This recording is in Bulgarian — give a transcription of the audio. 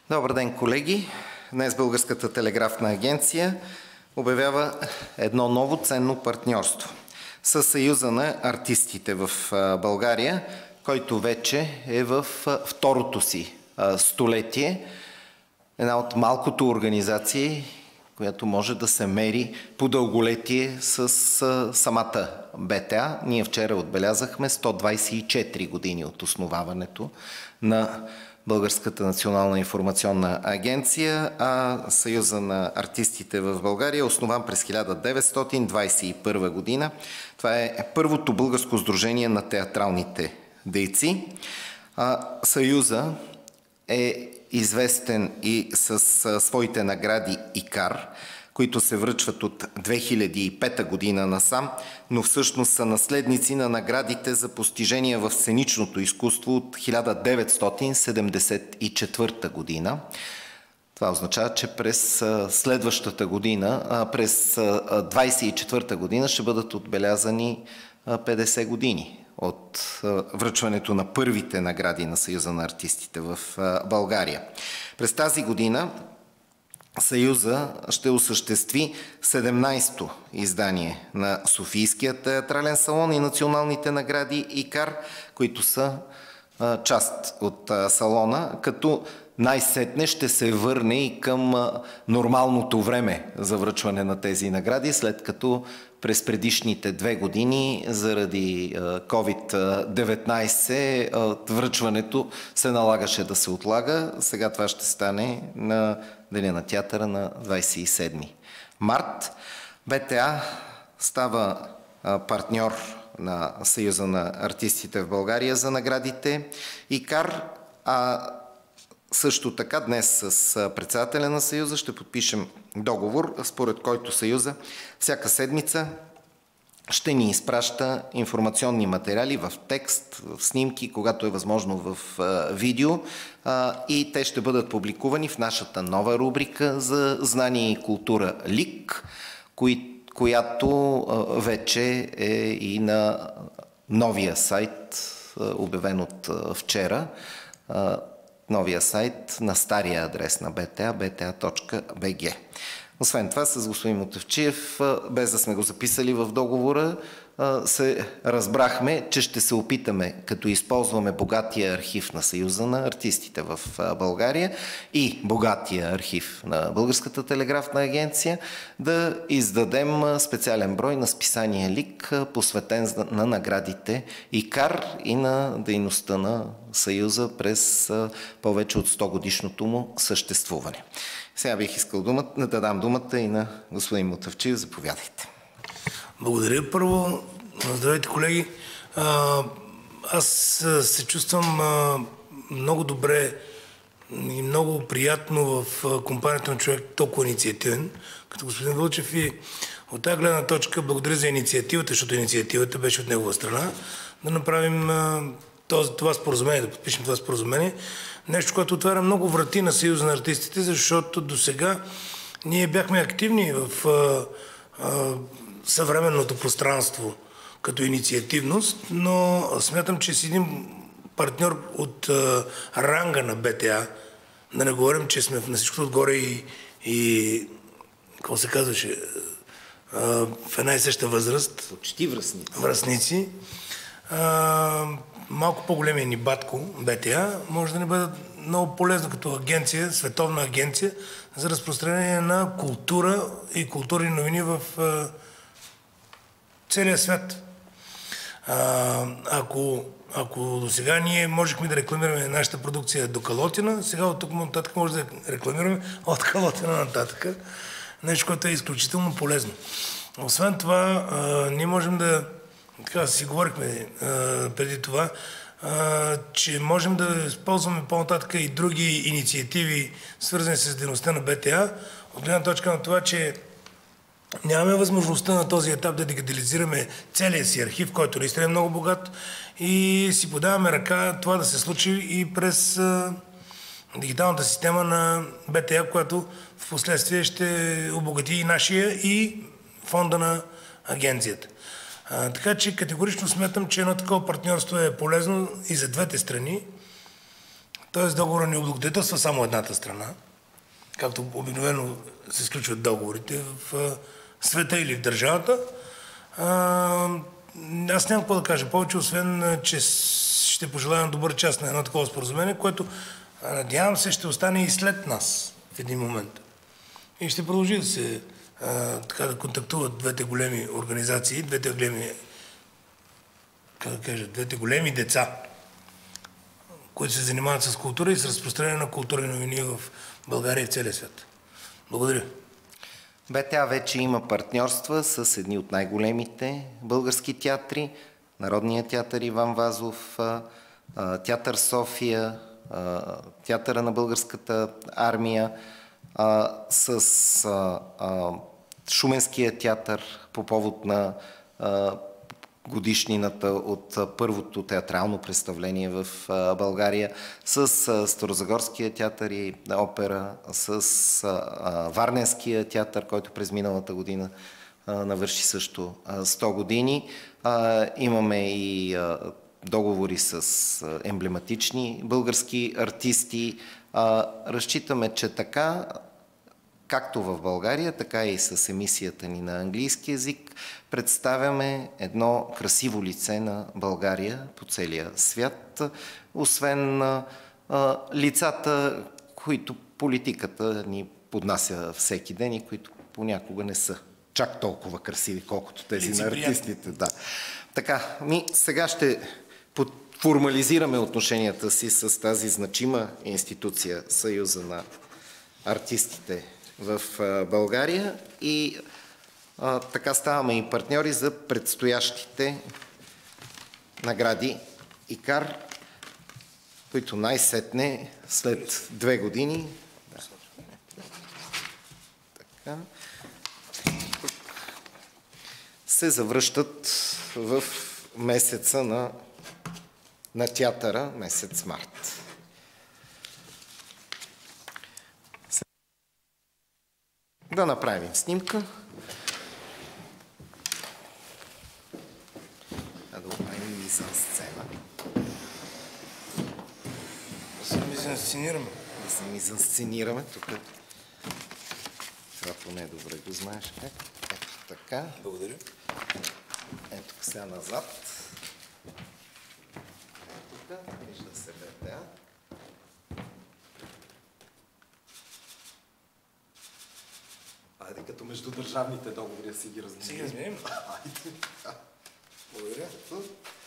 Добър ден, колеги! Днес Българската телеграфна агенция обявява едно ново ценно партньорство със Съюза на артистите в България, който вече е в второто си столетие. Една от малкото организации, която може да се мери по дълголетие с самата БТА. Ние вчера отбелязахме 124 години от основаването на Българската национална информационна агенция, а Съюза на артистите в България е основан през 1921 година. Това е първото българско сдружение на театралните дейци. Съюза е известен и с своите награди ИКАР, които се връчват от 2005 година насам, но всъщност са наследници на наградите за постижения в сценичното изкуство от 1974 година. Това означава, че през следващата година, през 2024 година ще бъдат отбелязани 50 години от връчването на първите награди на Съюза на артистите в България. През тази година Съюза ще осъществи 17-то издание на Софийския театрален салон и националните награди ИКАР, които са част от салона, като най-сетне ще се върне и към нормалното време за връчване на тези награди, след като през предишните 2 години заради COVID-19 връчването се налагаше да се отлага. Сега това ще стане на Деня на театъра на 27 март. БТА става партньор на Съюза на артистите в България за наградите ИКАР, а също така днес с председателя на Съюза ще подпишем договор, според който Съюза всяка седмица ще ни изпраща информационни материали в текст, в снимки, когато е възможно в видео, и те ще бъдат публикувани в нашата нова рубрика за знание и култура ЛИК, която вече е и на новия сайт, обявен от вчера, новия сайт на стария адрес на БТА, bta.bg. Освен това, с господин Мутафчиев, без да сме го записали в договора, се разбрахме, че ще се опитаме, като използваме богатия архив на Съюза на артистите в България и богатия архив на Българската телеграфна агенция, да издадем специален брой на списание ЛИК, посветен на наградите ИКАР и на дейността на Съюза през повече от 100 годишното му съществуване. Сега бих искал да дам думата и на господин Мутафчиев. Заповядайте. Благодаря. Първо, здравейте, колеги. Аз се чувствам много добре и много приятно в компанията на човек толкова инициативен, като господин Вълчев, и от тази гледна точка благодаря за инициативата, защото инициативата беше от негова страна, да направим това споразумение, да подпишем това споразумение. Нещо, което отваря много врати на Съюза на артистите, защото досега ние бяхме активни в съвременното пространство като инициативност, но смятам, че с един партньор от ранга на БТА, да не говорим, че сме на всичкото отгоре и какво се казваше, в една и съща възраст. Почти връстници. Малко по-големия ни батко, БТА, може да ни бъде много полезно като агенция, световна агенция за разпространение на култура и културни новини в целия свят. Ако до сега ние можехме да рекламираме нашата продукция до Калотина, сега от тук нататък може да рекламираме от Калотина нататък. Нещо, което е изключително полезно. Освен това, ние можем да, така си говорихме преди това, че можем да използваме по-нататък и други инициативи, свързани с дейността на БТА, от гледна точка на това, че нямаме възможността на този етап да дигитализираме целия си архив, който наистина е много богат, и си подаваме ръка това да се случи и през дигиталната система на БТА, която в последствие ще обогати и нашия, и фонда на агенцията. Така че категорично смятам, че едно такова партньорство е полезно и за двете страни. Тоест договора не облагодетелства само едната страна, както обикновено се сключват договорите в света или в държавата. Аз нямам какво да кажа повече, освен, че ще пожелая на добър час на едно такова споразумение, което надявам се ще остане и след нас в един момент. И ще продължи да се така да контактуват двете големи организации, двете големи деца, които се занимават с култура и с разпространение на културни новини в България и в целия свят. Благодаря. БТА вече има партньорства с едни от най-големите български театри, Народния театър Иван Вазов, Театър София, Театъра на Българската армия, с Шуменския театър по повод на годишнината от първото театрално представление в България, с Старозагорския театър и опера, с Варненския театър, който през миналата година навърши също 100 години. Имаме и договори с емблематични български артисти. Разчитаме, че така, както в България, така и с емисията ни на английски език, представяме едно красиво лице на България по целия свят, освен лицата, които политиката ни поднася всеки ден и които понякога не са чак толкова красиви, колкото тези на артистите. Да. Така, сега ще формализираме отношенията си с тази значима институция, Съюза на артистите в България, и така ставаме и партньори за предстоящите награди ИКАР, които най-сетне след 2 години се завръщат в месеца на театъра, месец март. Да направим снимка. Да направим мизансцена. Да се мизансценираме. Да се мизансценираме. Тук това поне добре го знаеш как. Ето така. Благодаря. Ето сега назад. Ето тук. Вижда се БТА. Айде, като между държавните договори си ги разменим. Си ги разменим? Айде. Благодаря.